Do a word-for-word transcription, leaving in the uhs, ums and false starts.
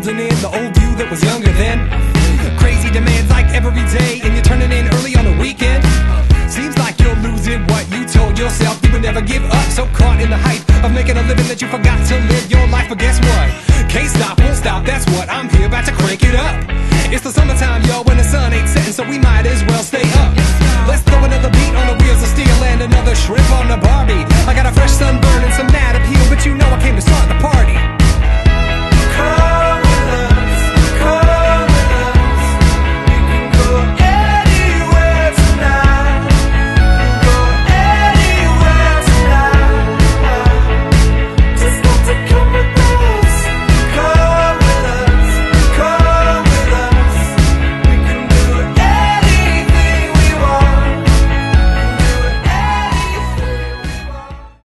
holding in the old you that was younger then. Crazy demands like every day, and you're turning in early on the weekend. Seems like you're losing what you told yourself you would never give up. So caught in the hype of making a living that you forgot to live your life. But guess what? Can't stop, won't stop, that's what I'm here about to crank it up. It's the summertime, yo, when the sun ain't setting, so we might as well stay up.